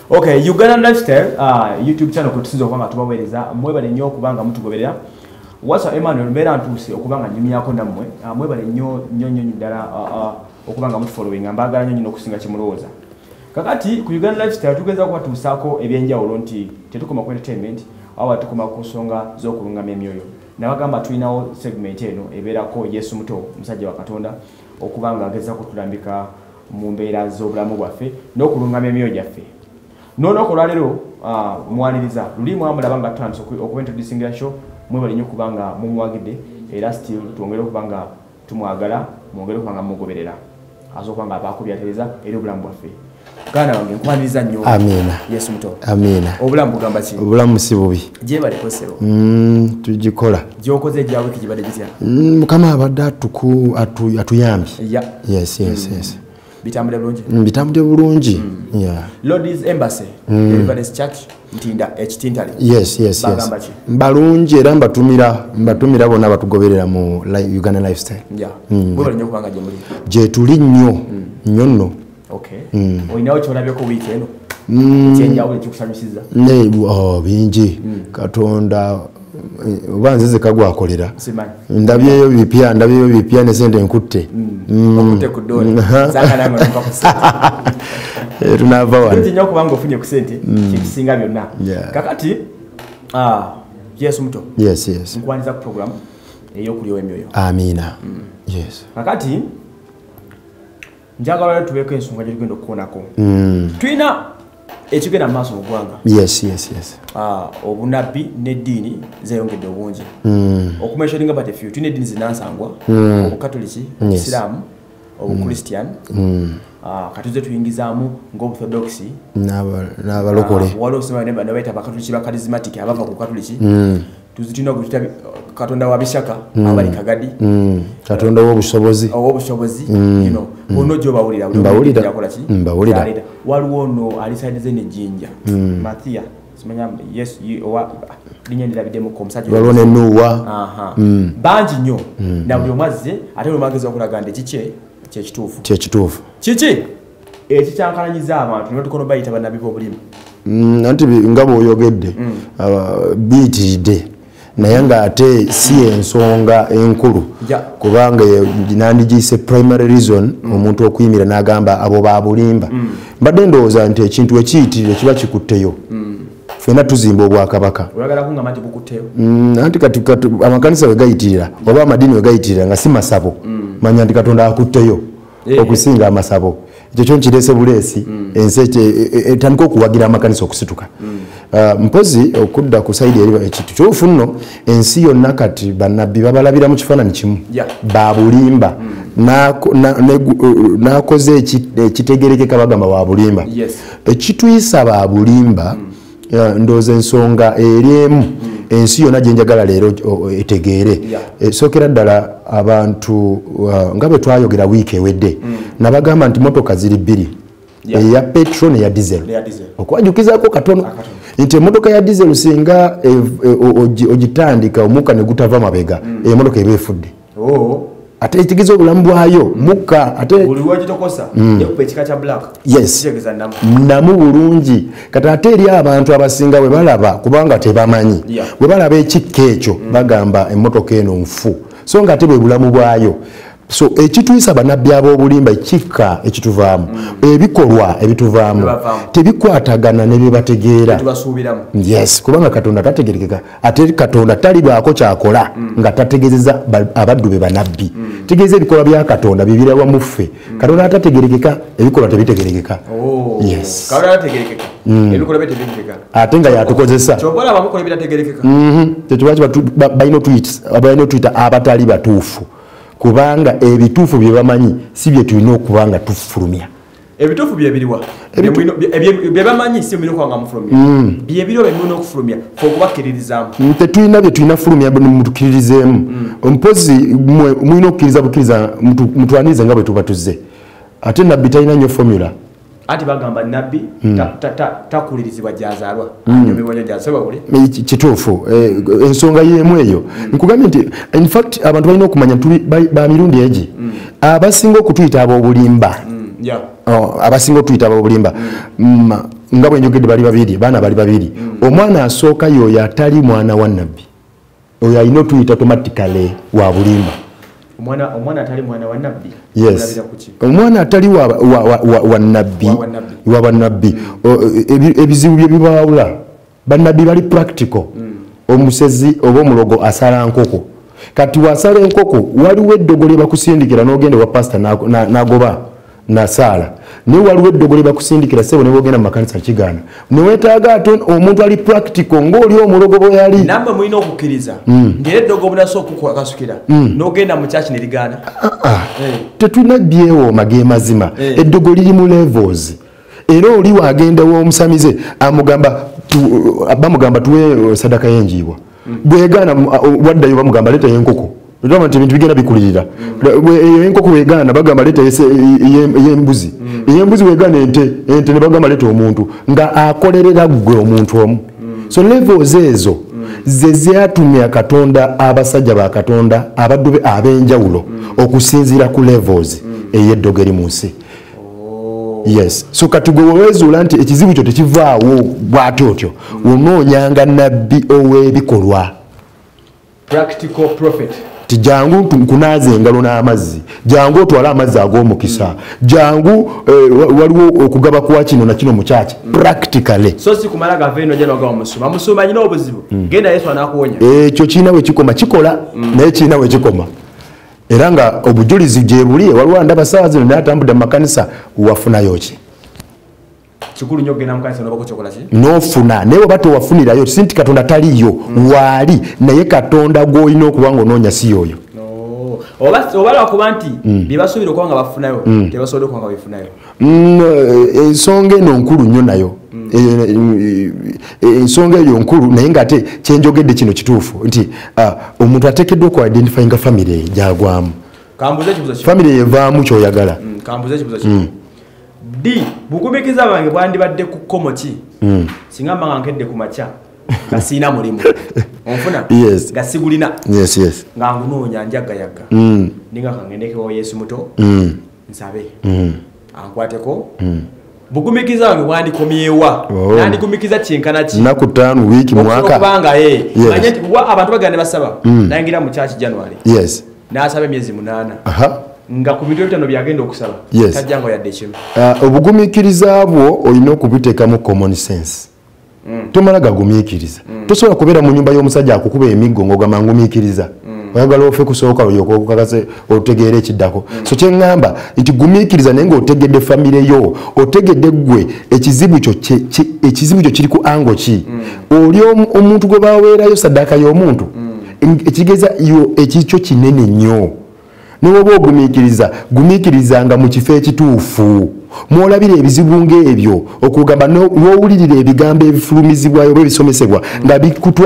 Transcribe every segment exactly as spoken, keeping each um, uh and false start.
Okay, Uganda Lifestyle uh, YouTube channel kutusiza okubanga tubaweereza mwebale nnyo okubanga mutugoberera. Wasa Emmanuel mbera ntuse okubanga nyumi yako nammwe uh, mwebale nnyo nnyo nnyo ddala uh, uh, okubanga mutufollowing mbagala nnyo nnyo okusinga kimulowooza. Kakati ku Uganda Lifestyle tugeza kubatuusaako ebyenjawulo nti tetukoma ku entertainment awa tukoma ku nsonga z'okulungamya emyoyo. Nabagamba tulinawo segment eno ebeerako Yesu Muto musajja wa Katonda okubanga agezaako kutulambika mu mbeera z'obulamu bwaffe n'okulungamya emyoyo gyaffe. Nono kolwalero uh, mwaniriza luli mwamulaba nga tutandise okuintroducinga show mwebale nnyo kubanga mumwagidde era still tuongere okubanga tumwagala mwongere okubanga mugoberera azo kubanga abakubyatereza era obulamu bwaffe. Kana wange nkwaniriza nnyo. Amina. Yesu Muto. Amina. Obulamu bugamba ki? Obulamu si bubi. Je bale kosero. Mm, tujikola. Gyokoze gya wiki gibade gitya? Mm, kama abadde atuku atu atuyambi. Yeah. Yes, yes, mm. yes. Bitambule bulungi. Mm, bitambule bulungi. Mm. Yeah. Lord's Embassy, mm. Deliverance Church, Ntinda, Ekitintale. Yes, yes, bagamba yes. Ki? Balungi era mbatumira, mbatumira bonna batugoberera mu Uganda Lifestyle. Yeah. Mm. Bwe bali nnyo kubanga gye muli. Je tuli nnyo, nnyo mm. nno. Okay. Mm. Oyinawo kyolabyeko wiiki eno? Mm. Ekyenjawulo ekikusanyusiza? Ne, oh, bingi. Mm. Katonda ubanzize kagwakolera. Simanyi. Ndabyeyo bipya, ndabyeyo bipya ne sente nkutte. Mm. Mm. Okutte ku ddoola. Zanga nange nva ku sente. Tunava wano. Nti nnyo kubanga ofunye ku sente kikisinga byonna. Yeah. Kakati ah Yesu Muto. Yes, yes. Nkwaniza ku program ey'okulyowa emyoyo. Amina. Mm. Yes. Kakati njagala tubeeko ensonga gye tugenda okukoonako. Mm. Tulina ekigenda mu maaso mu ggwanga. Yes, yes, yes. Ah, obunabbi n'eddiini zeeyongedde obungi. Mm. Okumentioninga but a few. Tulina eddiini zinansangwa, mm. obukatoliki, obusiraamu, obukristyan, mm. ah, katuze tuyingizaamu ng'obuorthodoxy n'abalokole. Ah, waliwo osoma ne baita abakatoliki ba charismatic abava ku katoliki. Mm. Tuzitulina okuyita Katonda wa Bishaka, mm. abali Kagadi. Mm. Katonda w'obusobozi. Obusobozi, mm. you know. Mm. Ono gyo bawulira. Mbawulira. Mbawulira. Waliwo ono alisaidize ne Jinja. Mm. Mathia. Simanya yes owa linyendera bidemu ko musajja. Waliwo ne Nuwa. Aha. Mm. Bangi nnyo. Mm. Na buli omazze ate omagezi okulaga nti kiche kye kituufu. Kye kituufu. Kiki? Ekikyankalanyiza abantu ne tukono bayita bannabi b'obulimu. Mm, anti nga bw'oyogedde mm. uh, biitiridde naye ng'ate si ensonga enkulu yeah. kubanga nandigiyise primary reason mm. omuntu okuyimira n'agamba abo babulimba mm. mbadde ndowooza nti ekintu ekiyitirire kiba kikutteyo mm. ffenna tuzimba obwakabaka mm, anti kati amakanisa we gayitirira oba amadiini we gayitirira nga si masabo mm. manya nti Katonda akutteyo yeah. okusinga amasabo ekyo kyo nkirese buleesi mm. ensi etandika okuwagira amakanisa okusituka mm. uh, mpozi okudda ku saidi eri ekintu kyobufu nno ensi yonna kati bannabbi babalabira mu kifaananyi kimu yeah. babulimba n'akoze na, na, ekitegerekeka bagamba wabulimba yes. ekituyisa babulimba mm. uh, ndooza ensonga eri emu mm. ensi yonna gye njagala leero etegeere yeah. esookera ddala abantu uh, nga bwe twayogera wiiki ewedde mm. nabagamba nti motoka ziri bbiri yeah. eya petro neya diesel okwajukizaako katono nti emotoka ya diesel singa e, e, ogitandika omukka ne gutava mabega mm. emotoka eba efudde oh. ate ekitegeeza obulamu bwayo mukka ate mm. yes. namu bulungi kati ate eri abantu abasinga bwe balaba kubanga tebamanyi yeah. bwe balaba ekikka ekyo mm. bagamba emmotoka eno nfu so nga ate bwe bulamu bwayo so ekituyisa bannabbi ab'obulimba ekikka ekituvaamu mm. ebikolwa ebituvaamu tebikwatagana ne bye bategeera yes kubanga Katonda tategerekeka ate Katonda talibwako kyakola mm. nga tategeezeza abaddu be bannabbi mm. tegeeza ebikolwa bya Katonda bibira wamu ffe mm. Katonda atategerekeka ebikolwa tebitegerekeka oh. yes mm. ebikolwa bitegerekeka ate nga yatukozesa kyobola abamukola ebitategerekeka mhm tekibaki balina tuyita abatali batuufu kubanga ebituufu bye bamanyi si bye tulina okubanga tufulumya ebituufu bye biriwa bye bamanyi si bye kwanga mufulumya bye biriwa bye mulina okufulumya okubakiririzaamu tetulina bye tulina fulumya mutukiririzeemu ompozi mulina okukkiriza bukkiriza mutwanirize nga bwe tuba tuzze ate nabbi talina nnyo formula ati bagamba nabbi takulirizibwa gyazaalwa anyomebwa gyazaalwa bule kituufu ensonga y'emu eyo nkugambye nti in fact abantu balina okumanya tuli ba mirundi egi abasinga okutuyita ab'obulimba abasinga okutuyita ab'obulimba nga bwe njogedde bali babiri baana bali babiri omwana asooka yoyo atali mwana wa nabbi oyo alina otuyita automatically wa bulimba omwana omwana atali mwana wa nabbi yes omwana atali wa wa wa, wa nabbi wa bannabbi ebizibu bye bibaawula bannabbi bali practical omusezi oba omulogo asala nkoko kati wasala enkoko waliwo eddogo lye bakusindikira n'ogenda wa pastor n'agoba nasala ne waliwo eddogo lye bakusindikira sebo ne bogenda mu makanisa kigaana ne weetaaga ate omuntu ali practical ng'oli omulogo bwe yali namba mulina okukkiriza ng'era eddogo obunasooka okukasukira n'ogenda mu kyaki ne ligaana tetulina byewooma ge mazima eddogo liri mu levels era oli wagenda w'omusamize amugamba bamugamba tuwe sadaka y'enjiibwa bwegaana waddayo bamugamba leeta y'enkoko Ndoma nti bintu bigenda bikulirira. Eyo enkoko wegana bagamba leta y'embuzi. Y'embuzi wegana ente ente ne bagamba leta omuntu nga akolerera gwe omuntu omu. So levels ezo ze zyatumya Katonda abasajja ba Katonda abaddu abenjawulo okusinzira ku levels ey'eddogeri mu nsi. Yes. So katugo wezuula nti ekizibu kyo tekivaawo bw'atyo otyo. Onoonyanga nabbi ow'ebikolwa. Practical prophet. Jangu nkunaze engalo n'amazzi jangu otwala amazzi ag'omukisa jangu waliwo okugaba kwa kino na kino mu church practically so si kumala gaveno jeno ga omusuma musuma nyina obuzibu genda Yesu anakuwonya ekyo kina we kikoma kikola naye kina we kikoma era nga obujulizi gye buli waliwo ndabasaazi n'atambudde mu makanisa wafunayo ki chikulu nyo gena mkanisa no bakochokola ki nofuna newe bato wafunirayo sinti Katonda taliyo wali naye Katonda goyina okubanga ononya si yoyo no oba obala okubanti bibasubira okubanga bafunayo tebasobola okubanga bifunayo ensonga eno nkulu nnyo nayo ensonga eyo nkulu naye nga ate kyenjogedde kino kituufu nti omuntu ateekeddwa oku identifyinga family gyagwamu kambuze kibuzo ki family evaamu kyoyagala kambuze kibuzo ki di bukubikiza bange bwandi badde ku komoki mm. singa manga nkedde ku macha gasina mulimu onfuna yes gasigulina yes yes ngangu noonya njaga yaga mm. ninga kangendeke wa Yesu muto mm. nsabe mm. ankwateko mm. bukumikiza bange bwandi komyewa oh. nandi kumikiza kyenkana ki na kutano wiki mwaka okubanga eh yes. Manyeti wa abantu bagande basaba mm. nangira mu church January yes na asaba emyezi munana aha nga ku bintu bitano byagenda okusaba yes. tajjango yadde kimu uh, obugumikiriza bwo olina okubiteeka mu common sense mm. tomala gagumikiriza mm. tosobola kubeera mu nyumba y'omusajja akukuba emiggo ng'ogamba ngumikiriza mm. oyagala ofe kusooka okukakase otegeera ekiddako mm. so kyeŋŋamba nti gumikiriza naye ng'otegedde famire yo otegedde ggwe ekizibu kyo ekizibu kyo kiri ku ango ki mm. oli omuntu gwe baweerayo saddaaka y'omuntu mm. ekigeza yo ekikyo kinene nnyo Niwobo ogumikiriza gumikirizanga mu kifo ekituufu mwolabira ebizibu ng'ebyo okugamba n'owulirira ebigambo ebifulumizibwayo oba ebisomesebwa nga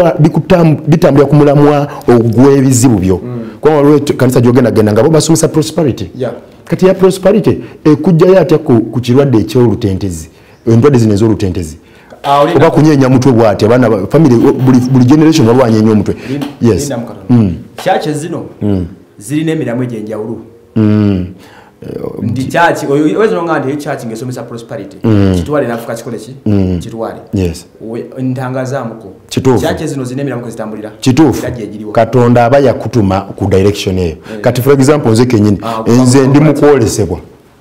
bitambulira ku mulamwa ogw'ebizibu byo kubanga waliwo kanisa gy'ogendagenda nga bo basomesa prosperity kati ya prosperity ekujjayo atya ku kirwadde eky'olutentezi endwadde zino ez'olutentezi oba kunyeenya mutwe bw'ati abaana family buli generation waliwo anyeenya omutwe yes kyakye zino zirina emiramu egyenjawulo mm. ndi chachi oyo nga ndi chachi ngesomesa prosperity mm. kitwale nafuka kikole ki mm. kitwale yes ntangaza muko chachi zino zine emiramu kozitambulira kituufu Katonda aba yakutuma ku direction eyo yeah. Kati for example nze kenyini ah, enze ndi mu kwolesebwa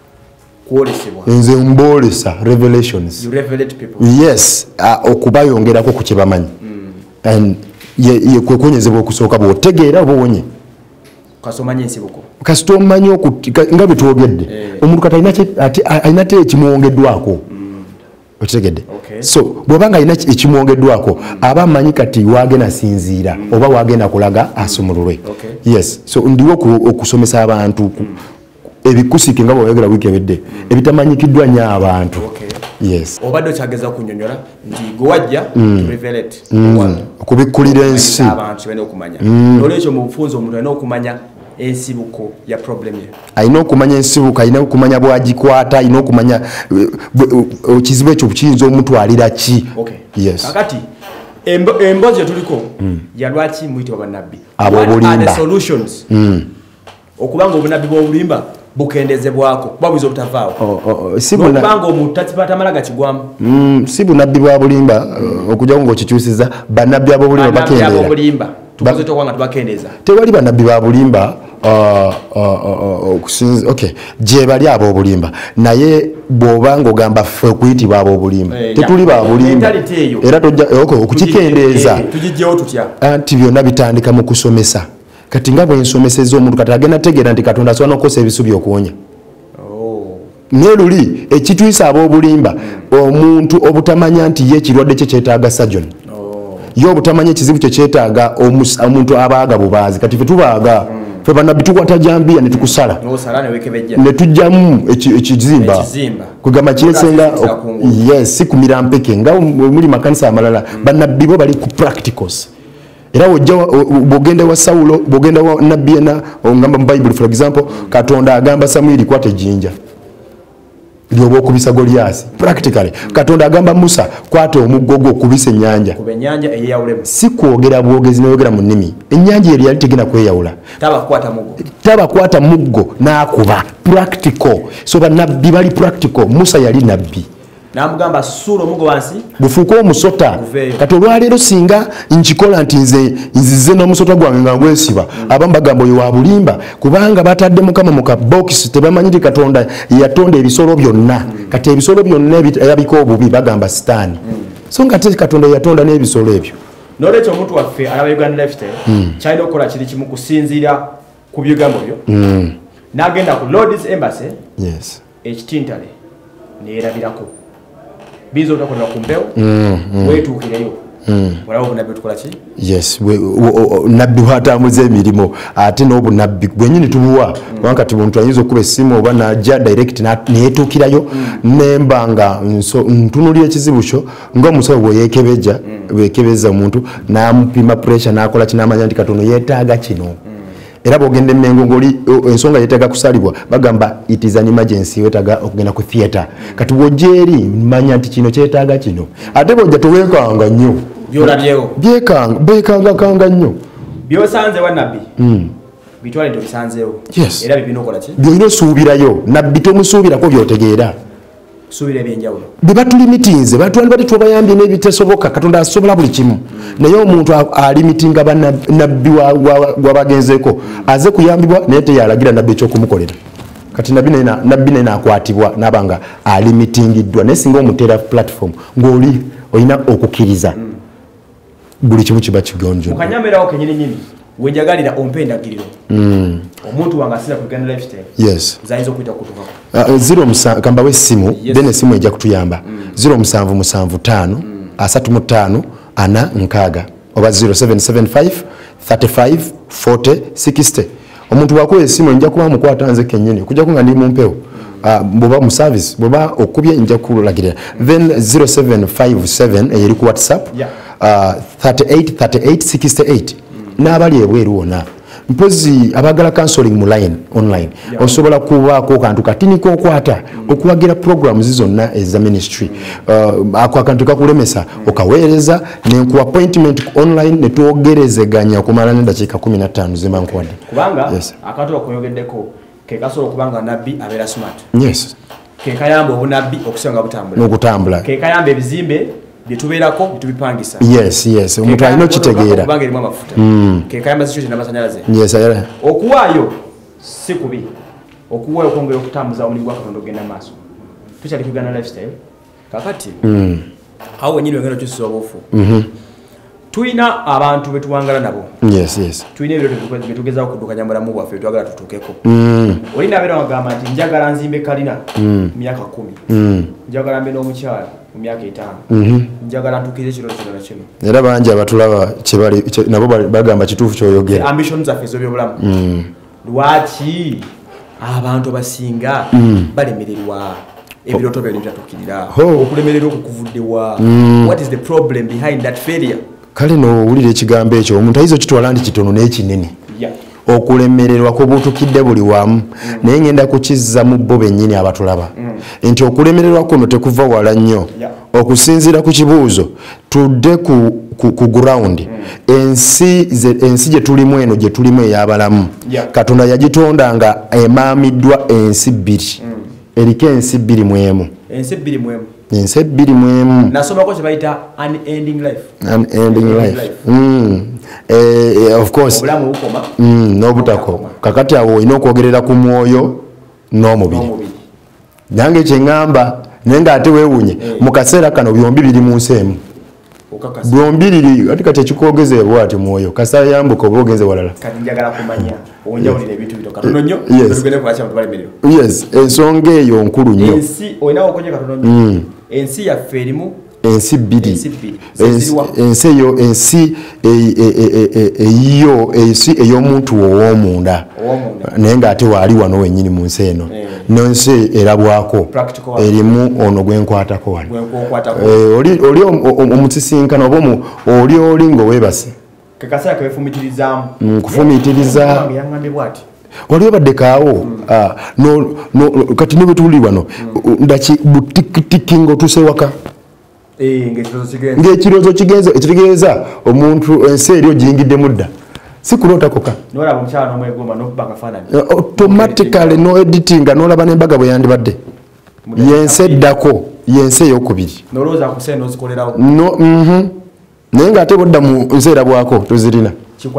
kwolesebwa enze mbolesa revelations you revelate people yes uh, okubayongerako ku kyebamanyi mm. and ye, ye kwekwenyezebwa okusooka bw'otegeera obowonye kasomanye nsibuko kasito manyo nga bitwogedde omuntu kata ina ati aina te ekimwongeddwako otegedde so bwabanga ina ekimwongeddwako aba manyi kati wagena sinzira oba wagena kulaga asumululwe yes so ndiwo okusomesa abantu ebikusike nga bwogera wiki ebedde ebitamanyikiddwa nya abantu yes obadde kyageza kunyonyola nti gwajja revelate kubikulira ensi abantu bene okumanya olwekyo mu bufunzo omuntu alina okumanya ensibuko ya problem ye alina okumanya ensibuko alina okumanya bwagikwata alina okumanya kizibu ekyo kiyinza omutwalira ki yes kakati emboozi gyetuliko yalwaki muyitibwa bannabbi abo bulimba solutions okubanga obunabbi bw'obulimba bukendezebwako kuba buzo butavaawo sibuna banga omuntu tatipata malaga kigwamu mm sibuna bwa bulimba okujja ngo kikyusiza banabbi abo bulimba bakendera abo bulimba tukoze tokwanga tubakendeza tewali banabbi ba bulimba okusinza okay je bali abo bulimba naye bwobanga ogamba ffe okuyitibwa abo bulimba tetuli ba bulimba era tojja okukikendeza tujijjewo tutya anti byonna bitandika mu kusomesa kati nga bwensomeseza omuntu kati agenda tegeera nti Katonda asobola n'okukosa ebisu by'okuwonya neluli ekituyisa ab'obulimba omuntu obutamanya nti ye ekirwadde kye kyetaaga surgeon ye obutamanya ekizibu kye kyetaaga omuntu abaaga bubaazi kati fe tubaaga fe banabbi tukwata jambiya ne tukusala ne tujjamu ekizimba kugamba kiresenga yes si kumira mpeke nga muli makanisa amalala banabbi bo bali ku practicals era wojja bogenda wa Saulo bogenda wa nabbi na ngamba mu Bible for example Katonda agamba Samuel kwate jinja lyobo okubisa Goliath practically Katonda agamba Musa kwate omugogo okubisa ennyanja kuba ennyanja eyawulemu si kwogera bwogezi n'oyogera mu nnimi ennyanja eri yali tegena kweyawula taba kwata muggo taba kwata muggo n'akuba practical so banabbi bali practical Musa yali nabbi namugamba suula omugo wansi gufuuka omusota kati olwaleero singa nkikola nti nze nzize n'omusota gwange nga gwesiba abamu bagamba oyo wa bulimba kubanga batadde mukama mu kabokisi tebamanyi nti Katonda yatonda ebisolo byonna kati ebisolo byonna ebirabika obubi bagamba sitaani so nga ate Katonda yatonda n'ebisolo ebyo n'olwekyo omuntu waffe alaba Uganda Lifestyle kyalina okukola kiri kimu kusinziira ku bigambo byo n'agenda ku Lord's Embassy ekitintale neerabirako bizo utakola kumpeo wetu ukireyo wala obunabbi tukola ki yes nabbi hatamuze emirimo ate n'obunabbi bwenyini tubuwa wankati muntu ayinza okuba essimu oba najja direct neetuukirayo nembanga ntunulira ekizibu kyo ng'omusawo bweyekebeja bwekebeza omuntu n'amupima pressure n'akola kinamanya nti Katonda yeetaaga kino era bogende mengo ngoli ensonga yetaga kusalibwa bagamba it is an emergency wetaga okugenda ku theater kati bojeri manya nti kino kyetaga kino ate bojja towekanga nnyo byolabyewo byekanga bekanga kanga nnyo byosanze wa nabbi mm bitwale ndo bisanzewo yes era bibino kola ki byino suubirayo nabbi tomusuubirako byotegeera subire byenjawulo bibatuli meetings batwali bati tubayambye n'ebitesoboka Katonda asobola buli kimu naye omuntu ali meeting abanabbi wa bagenzeko aze kuyambibwa naye teyalagira nabbi ekyokumukolera kati nabbi naye nabbi naye akwatibwa nabanga ali meetingiddwa naye singa omutera platform ng'oli olina okukkiriza buli kimu kiba kigonjo okanyamirawo kenyini nyini wenjagalira ompendagiriro mm. omuntu wanga sira ku Uganda Lifestyle yes zaizo kuita kutuka uh, zero msa kamba we simu yes. Then simu ejja kutuyamba mm. zero musanvu musanvu tano mm. asatu mu tano ana nkaga oba zero seven seven five thirty-five forty sixty omuntu wakuwa esimu njja kuba mukwata nze kenyini kujja kunga ndi mumpeo uh, boba mu service boba okubye njja kulagirira then zero seven five seven eri ku WhatsApp yeah. uh, thirty-eight thirty-eight sixty-eight n'abali ebweru wona mpozi abagala counseling mu line online yeah. Osobola kubaako kantu katini kokwata mm. okuwagira programs zonna eza ministry uh, ako akantu kakulemesa mm. okaweereza ne ku appointment online ne tuogerezeganya kumala n'eddakiika kumi na ttaano zema nkwade kubanga yes. Akantu okoyogeddeko ke kasobola kubanga nabbi abeera smart yes ke kayamba obunabbi okusenga butambula n'okutambula ke kayamba ebizimbe bitubeerako bitubipangisa yes yes omuntu alina okitegeera kubanga erimu amafuta mm. ke kayamba situation n'amasanyalaze yes ayala okuwaayo si kubi okuwaayo okwongera okutambuza omulimu gwa Katonda ogenda maaso tukyali ku Uganda Lifestyle kakati mm. awo wenyini wengenda okyusiza obuufu mm -hmm. Tuina abantu betuwangala nabo yes yes tuina ebiro betugezao kudukanya mulamu bwaffe twagala tutuukeko mm. olina abeera wagamba nti njagala nzimbe kalina mm. myaka kumi mm. njagala mbe n'omukyala mu myaka etaano mm -hmm. njagala ntukire ekiro kino na kino era bangi abatulaba kyebali nabo bagamba kituufu kyoyogera ambition zaffe ez'ebyobulamu mm. lwaki abantu basinga mm. balemererwa ebiroto byali bitatukirira okulemererwa okukuvuddewa mm. What is the problem behind that failure? Kale no wulira ekigambo ekyo omuntu ayizo kitwala nti kitono n'ekinene yeah. Okulemererwa ko butukidde buli wamu mm. Naye ngenda kukizza mu bo bennyini abatulaba mm. Nti okulemererwa kuno tekuva wala nnyo yeah. okusinziira ku kibuuzo tudde ku, ku, ku ground mm. ensi, ze, ensi gye tulimu eno gye tulimu ey'abalamu yeah. Katonda yagitonda nga emaamiddwa ensi bbiri mm. eriko ensi bbiri mu emu ensi bbiri mu emu ensi ebbiri mu emu nasomako kye bayita unending life unending life, life. Mm. Eh, of course obulamu bukoma mm, n'obutakoma kakati awo olina okwogerera ku mwoyo n'omubiri nange kyeŋŋamba naye ng'ate weewunye hey. Mu kaseera kano byombi biri mu nsi emu byombi liri kati kati ekikwogezeewa bw'ati mwoyo kasala yambuka oba ogenze walala kati njagala kumanya onjawulira ebintu bito katono nnyo tugende kulakya abantu balemerero yes ensonga eyo nkulu nnyo ensi olina okonye katono nnyo ensi yaffe erimu ensi bbiri ensi eyo ensi eyo ensi ey'omuntu ow'omunda naye ng'ate waali wano wennyini mu nsi eno n'ensi erabwako erimu ono gwenkwatako wano oli omusisinkano oba oli oli ng'oweebase kufumiitiriza wali obadde kaawo kati ne bwe tuli wano ndaki butikitiki ng'otuuse waka ng'ekirowoozo kigenze ekitegeeza omuntu ensi eri ogiyingidde mudda si kulootakoka automatically no editing n'olaba n'embaga bwe yandibadde yensi eddako yensi ey'okubiri no naye ng'ate bodda mu nseera bwako tozirina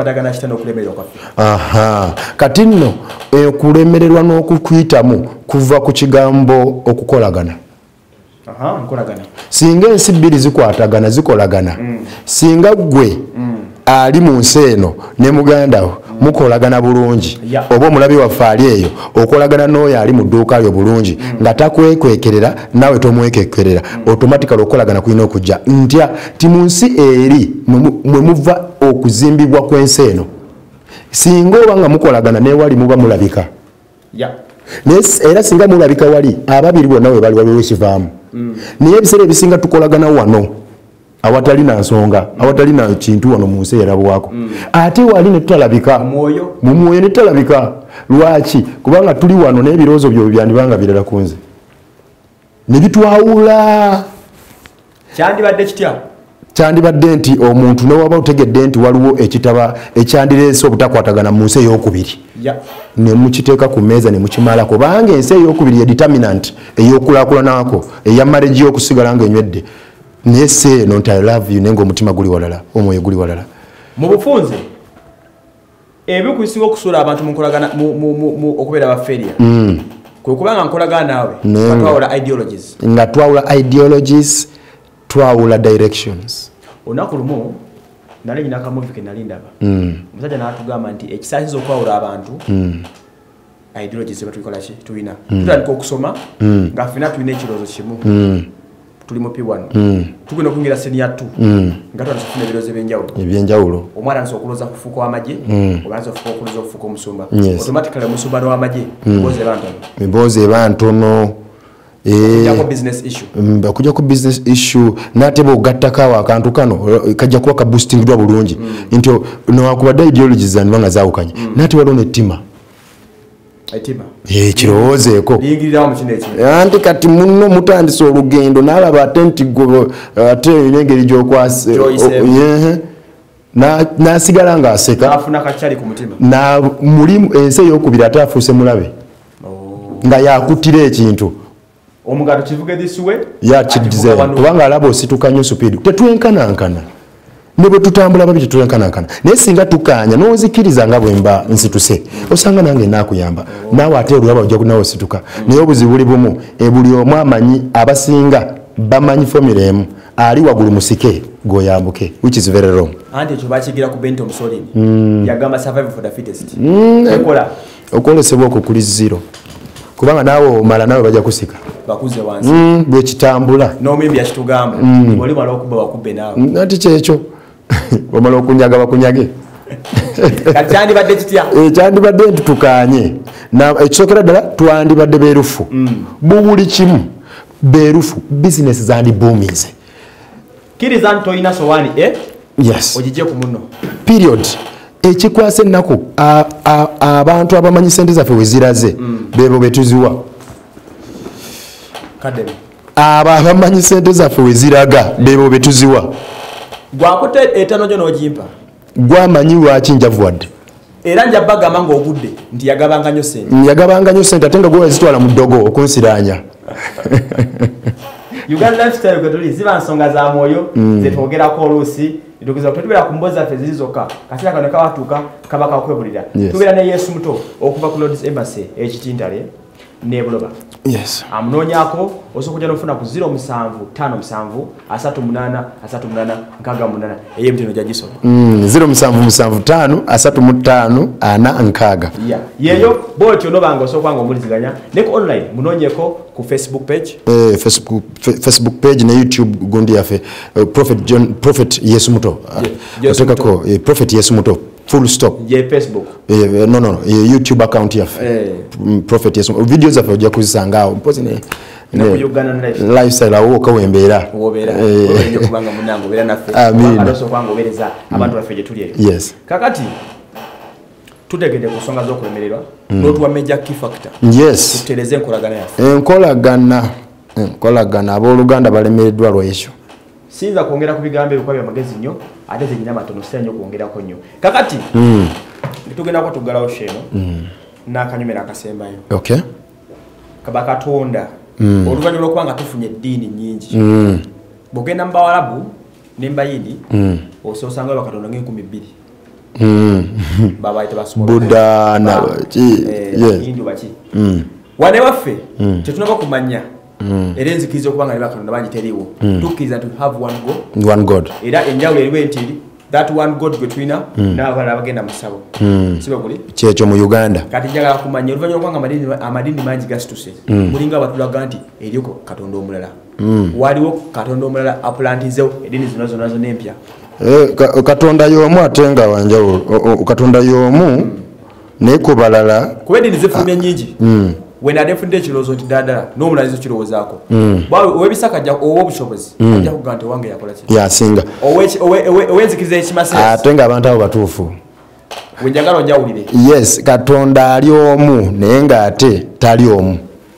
aha kati nno okulemererwa n'okukuyitamu kuva ku kigambo okukolagana aha nkolagana singa ensi bbiri zikwatagana zikolagana mm. singa gwe mm. ali mu nsi eno ne muganda wo mm. mukolagana bulungi yeah. oba omulabi waffe ali eyo okolagana n'oyo ali mu dduuka lyo bulungi mm. nga takwekwekerera nawe tomwekekerera mm. automatically okolagana kulina okujja ntya ti mu nsi eri mwe muva okuzimbibwa kw'ensi eno singa oba nga mukolagana newali muba mulabika yeah. era singa mulabika wali ababiri bonna we bali waliwo ekivaamu mm. naye ebiseera ebisinga tukolagana wano awatali na nsonga awatali na kintu wano mu nsi erabwako mm. ate wali ne tutalabika mu mwoyo ne tutalabika lwaki kubanga tuli wano n'ebirowoozo byo byandibanga birala ku nze ne bitwawula kyandibadde kitya kyandibadde nti omuntu newaba otegedde nti waliwo ekitaba ekyandireese obutakwatagana mu nsi ey'okubiri yeah. ne mukiteeka ku mmeeza ne mukimala kubanga ensi ey'okubiri ye determinant ey'okulaakulanako eya marriage y'okusigala ng'enywedde naye si eno nti I love you naye ng'omutima guli walala omwoyo guli walala mu bufunze ebikusinga okusuula abantu munkolagana okubeera bafeeria mm. kwe kubanga nkolagana naawe nga twawula ideologies nga twawula ideologies twawula directions olunaku lumu nali nyina akamuvi ke nali ndaba omusajja n'atugamba nti ekisaasiza okwawula abantu ideologies batulikola ki tulina tutandika okusoma nga ffena tulina ekirowoozo kimu tuli mu P one tugenda okwingira senior two nga twandisa okufuna ebirowoozo ebyenjawulo ebyenjawulo omwana ansa okulooza kufuuka w'amagye oba ansa okulooza okufuuka omusumba automatically omusumba n'ow'amagye miboozi eba ntono miboozi eba ntono okujja ku business issue n'ate bw'ogattako awo akantu kano kajja kuba ka boostingidwa bulungi nti newakubadde ideologies zandiba nga zaawukanye n'ate waliwo n'ettima kirowoozeeko anti kati muno mutandise olugendo n'alaba ate nti ate erina engeri gy'okwase n'asigala ng'aseka mulimu ensi ey'okubiri ate afuuse mulabe nga yakutira ekintu omugato kivuga edisuwe yakidize kubanga alaba osituka nnyo supiidi tetwenkanankana ne bwe tutambula babi tetwenkanankana naye singa tukanya n'ozikiriza nga bwe mba nsituse osanga nange naakuyamba naawe ate olwaba ojja kunawe osituka naye obuzibu buli bumu buli omu amanyi abasinga bamanyi fomula emu ali waggulu musike goyambuke which is very wrong anti ekyo bakigira ku Benito Mussolini yagamba survival for the fittest ekola okwolesebwa okwo kuli zero kubanga naawe omala naawe bajja kusika bakuze wansi mm, bwekitambula n'omuyimbi yakitugamba mm. oli mala okuba bakubbe naawe nati kyekyo omala okunyaga bakunyage kati kyandibadde kitya kyandibadde nti tukanye ekisookera ddala twandibadde beerufu mm. buli kimu beerufu bizinesi zandiboominze kiriza nti olina sowaani e yes ogijje ku muno period ekikwasa ennaku abantu abamanyi sente zaffe we ziraze bebo betuziwa abo abamanyi sente zaffe weziraga bebo betuziwa gwakote etano gyo n'ogimpa gwamanyi lwaki njavuwadde era njabagamba ng'ogudde nti yagabanga nnyo sente yagabanga nnyo sente ate nga gwe wazitwala mu ddogo okunsiraanya Uganda lifestyle gwe tuli ziba nsonga za mwoyo zetwogerako oluusi nitukuza tutubera ku mbozi zaffe ziri zokka kaseera kano kawatuuka kaba kakwebulira tubeera ne Yesu Muto okuva ku Lord's Embassy ekitintale ne Buloba yes amunoonyako osobola kujja n'ofuna ku zero musanvu ttaano musanvu asatu munaana asatu munaana nkaaga munaana ey'emitono gya gisoma zero musanvu musanvu ttaano asatu mu ttaano ana nkaaga yeeyo bwotyo nobanga osobola kubanga omuliziganya ne ku online munoonyeko ku Facebook page eh Facebook Facebook page ne YouTube gundi yaffe uh, Prophet John Prophet Yesu Muto otekako uh, Prophet Yesu Muto full stop ye Facebook eh, no no no YouTube account yaffe eh. Prophet Yesu videos zaffe ojja kuzisanga awo mpozi ne ne ku Uganda life lifestyle awo kawembeera wobera eh kubanga munango bera naffe abaso kwango bereza abantu baffe je tuli yes kakati tutegede kusonga zo kulemererwa n'otuwa major key factor yes tuteleze enkolagana yaffe enkolagana enkolagana abooluganda balemereddwa lwekyo sinza kwongera ku bigambo ebikwa bya magezi nnyo ate tenyina matono sira nnyo kwongerako nnyo kakati tugenda kwa tugalawo sheno n'akanyumira akasembayo okay kaba katonda oluvannyuma lw'okubanga tufunye eddiini nnyingi bw'ogenda mu bawalabu n'embayindi ososanga bakatonda ng'enkumi bbiri babayita buda na hindu baki wane waffe tetunaba kumanya era enzikiriza okubanga ne bakatonda bangi teriiwo tukkiriza to have one god one god era enjawulo eriwo nti that one god gwe tulina n'abalala bagenda mu ssabo siba kuli kyekyo mu Uganda kati njagala kumanya oluvannyuma lwokubanga amadini mangi gasituse mulinga abatulaga nti eriko katonda omulala waliwo katonda omulala apulantizewo eddiini zonna zonna zonna empya katonda y'omu ate nga wanjawulo katonda y'omu naye ku balala kuba eddiini zifulumya nnyingi wena adefunde ekirowoozo nti ddala n'omulalizo kirowoozaako ow'ebisaka ow'obusobozi ajja kugaa nti owange yakola ki yasinga ow'enzikiriza ekimase ate nga abantu abo batuufu wenjagala onjawulire yes katonda ali omu naye ng'ate tali omu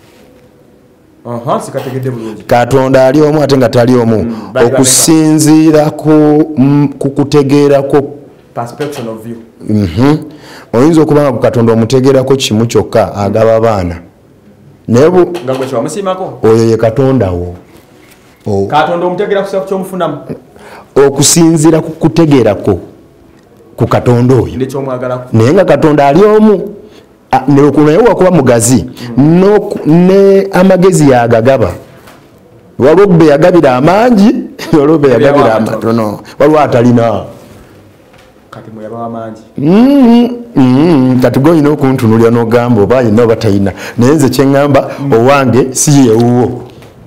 sikategedde bulungi katonda ali omu ate nga tali omu okusinziira ku kutegeerako perspection of view oyinza okubanga ku katonda omutegeerako kimu kyokka agaba abaana naye nga gwe kyewamusiimako oyo ye katonda wo katonda omutegeera kusa kyomufunamu okusinziira ku kutegeerako ku katonda oyo nekyomwagalako naye nga katonda ali omu naye wakuba mugazi ne amagezi yagagaba waliwo be yagabira amangi waliwo be yagabira amatono waliwo atalina kati muyabawa mangi kati goyina okuntunulya n'ogamba oba ayina oba tayina naye nze kyeŋŋamba owange si yewuwo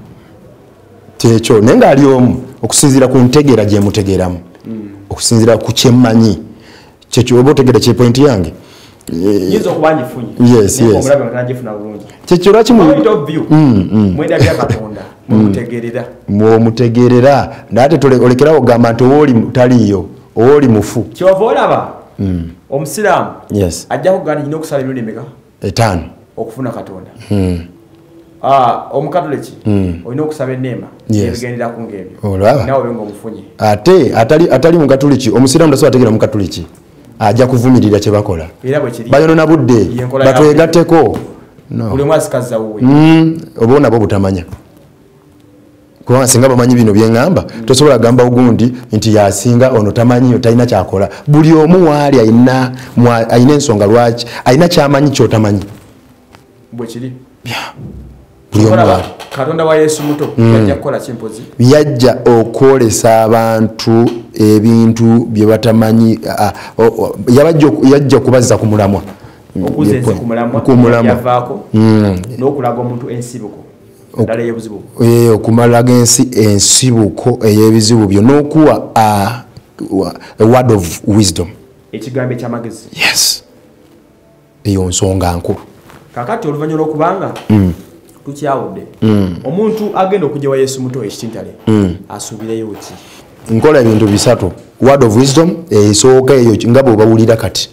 kyekyo naye ng'ali omu okusinziira ku ntegeera gye mutegeeramu okusinziira ku kyemmanyi kyekyo oba otegeera kye pointi yange yinza okuba ngifunye yes yes omulabe nga tanagifuna bulungi kyekyo lwaki mwendabya katonda mumutegeerera mwomutegeerera naate olekerawo ogamba nti owooli taliiyo owooli mufu kyova olaba omusiraamu ajja kugaa nti nyina okusala emirundi emeka etaano okufuna katonda omukatoliki olina okusaba enneema ebigenderako ng'ebyo nawe obe ngaomufunye ate atali mukatoliki omusiraamu tasobola ategeera mukatoliki ajja kuvumirira kye bakola bayonona budde batwegatteko buli omu asikaza wuwe oba nabo butamanya kubanga singa bamanyi bino byeŋŋamba tosobola gamba ogundi nti yasinga ono tamanyi talina kyakola buli omu waali ayina ensonga lwaki ayina kyamanyi kyotamanyi bwekiri buli omu waali katonda wa Yesu Muto yajja kukola kimpozi yajja okwolesa abantu ebintu bye batamanyi yajja okubazza ku mulamwa okuzenze ku mulamwa yavaako n'okulaga omuntu ensibuko ddala ey'ebizibu okumalaga ensi ensibuko ey'ebizibu byo n'okuwa a word of wisdom ekigambo ekyamagezi yes eyo nsonga nkulu kakati oluvannyuma lw'okubanga tukyawudde omuntu agenda okujja wa Yesu Muto ekitintale asuubireyo ki nkola ebintu bisatu word of wisdom esooka eyo nga bw'obawulira kati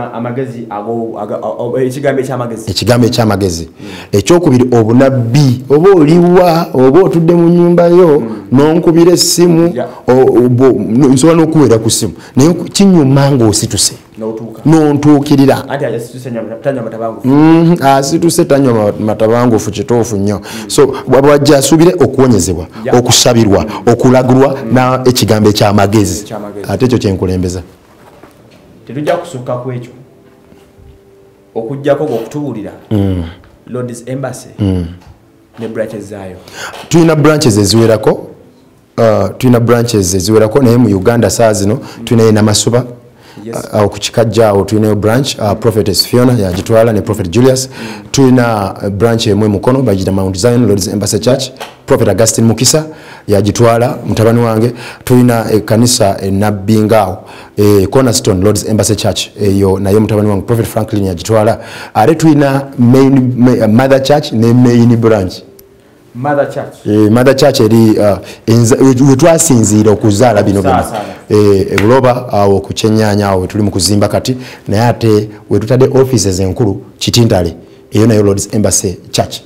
ekigambo ekyamagezi ekyokubiri obunabbi oba oliwa oba otudde mu nyumba yo n'onkubira essimu nsobola n'okuweera ku ssimu naye kinyuma ng'osituse n'ontuukirira asituse tanywa matabangufu kituufu nnyo so bwajja asubire okuwonyezebwa okusabirwa okulagulwa n'ekigambo ekyamagezi ate ekyo kyenkulembeza tetujja kusukka ku ekyo okujjako okutubuulira Lord's Embassy ne branches zaayo tulina branches eziwerako tulina branches eziwerako naye mu Uganda saa zino tulinayo Namasuba awo ku Kikajjaawo tulinayo branch Prophetess Fiona yagitwala ne Prophet Julius tulina branch emwe Mukono bagita Mount Zion Lord's Embassy Church Prophet Augustine Mukisa yagitwala mutabani wange tulina ekanisa enabbingaawo e Cornerstone Lord's Embassy Church eyo naye mutabani wange Prophet Franklin yagitwala ate tulina main Mother Church ne main branch Mother Church eh Mother Church eri we twasinziira okuzaala bino bino eh ebuloba awo ku Kyenyanya awo tuli mu kuzimba kati naye ate we tutadde offices enkulu Kitintale eyo nayo Lord's Embassy Church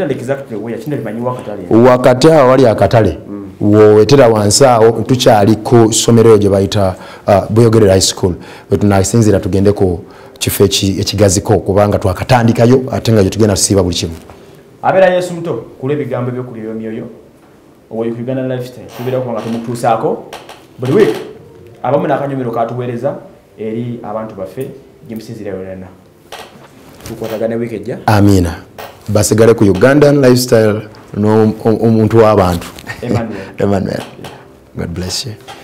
wakati awo wali akatale wowetera wansi awo tukyali ku ssomero gye bayita Boyogere High School we tunasinziira tugende ku kifo ekigaziko kubanga twakatandikayo ate nga tugenda tusiiba buli kimu abera Yesu muto kule bigambo byokulira myoyo owo Uganda Lifestyle tubera ko nga tumutusaako buli week abamu nakanyomero katuweereza eri abantu baffe gyemusinzira yonna tukwatagane week ejja amina basigale ku Ugandan Lifestyle no omuntu w'abantu Emmanuel Emmanuel God bless you.